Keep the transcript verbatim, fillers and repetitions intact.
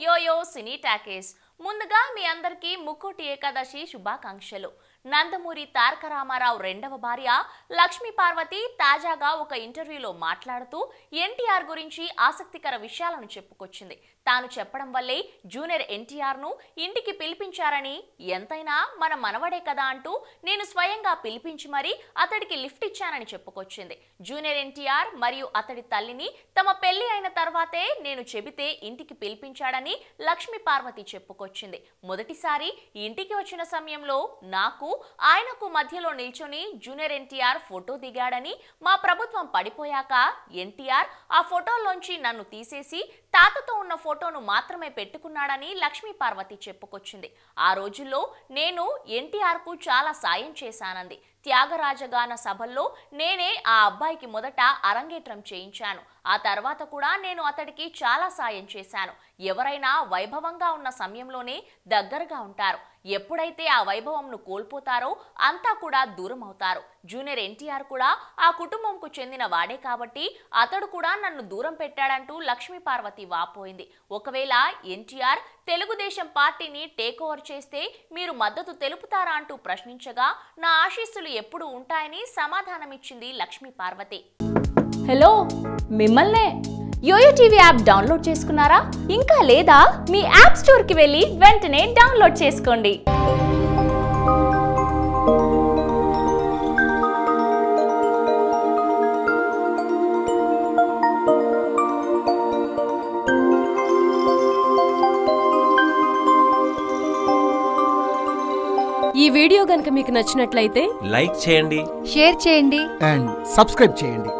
YOYO Cine Talkies. ముందుగా మీ అందరికీ ముక్కోటి ఏకాదశి శుభాకాంక్షలు. నందమూరి తారక రామారావు రెండవ భార్య లక్ష్మి పార్వతి తాజాగా ఒక ఇంటర్వ్యూలో మాట్లాడుతూ ఎన్టీఆర్ గురించి ఆసక్తికర విషయాలను చెప్పుకొచ్చింది. తాను చెప్పడం వల్లే జూనియర్ ఎన్టీఆర్ ను ఇంటికి పిలిపించారని, ఎంతైనా మన మనవడే కదా అంటూ నేను స్వయంగా పిలిపించి మరీ అతడికి లిఫ్ట్ ఇచ్చానని చెప్పుకొచ్చింది. జూనియర్ ఎన్టీఆర్ మరియు అతడి తల్లిని తమ పెళ్లి అయిన తర్వాతే నేను చెబితే ఇంటికి పిలిపించాడని లక్ష్మి పార్వతి చెప్పుకొచ్చింది. మొదటిసారి ఇంటికి వచ్చిన సమయంలో నాకు ఆయనకు మధ్యలో నిల్చొని జూనియర్ ఎన్టీఆర్ ఫోటో దిగాడని, మా ప్రభుత్వం పడిపోయాక ఎన్టీఆర్ ఆ ఫోటోలోంచి నన్ను తీసేసి తాతతో ఉన్న ఫోటోను మాత్రమే పెట్టుకున్నాడని లక్ష్మీ పార్వతి చెప్పుకొచ్చింది. ఆ రోజుల్లో నేను ఎన్టీఆర్ కు చాలా సాయం చేశానంది. త్యాగరాజగాన సభల్లో నేనే ఆ అబ్బాయికి మొదట అరంగేట్రం చేయించాను. ఆ తర్వాత కూడా నేను అతడికి చాలా సాయం చేశాను. ఎవరైనా వైభవంగా ఉన్న సమయంలోనే దగ్గరగా ఉంటారు. ఎప్పుడైతే ఆ వైభవంను కోల్పోతారో అంతా కూడా దూరం అవుతారు. జూనియర్ ఎన్టీఆర్ కూడా ఆ కుటుంబంకు చెందిన వాడే కాబట్టి అతడు కూడా నన్ను దూరం పెట్టాడంటూ లక్ష్మీ పార్వతి వాపోయింది. ఒకవేళ ఎన్టీఆర్ తెలుగుదేశం పార్టీని టేక్ ఓవర్ చేస్తే మీరు మద్దతు తెలుపుతారా అంటూ ప్రశ్నించగా నా ఆశీస్సులు ఎప్పుడు ఉంటాయని సమాధానమిచ్చింది లక్ష్మీ పార్వతి. హలో, మిమ్మల్నే యోయో టీవీ యాప్ డౌన్లోడ్ చేసుకున్నారా? ఇంకా లేదా? మీ యాప్ స్టోర్ కి వెళ్ళి వెంటనే డౌన్లోడ్ చేసుకోండి. ఈ వీడియో గనుక మీకు నచ్చినట్లయితే లైక్ చేయండి, షేర్ చేయండి అండ్ సబ్స్క్రైబ్ చేయండి.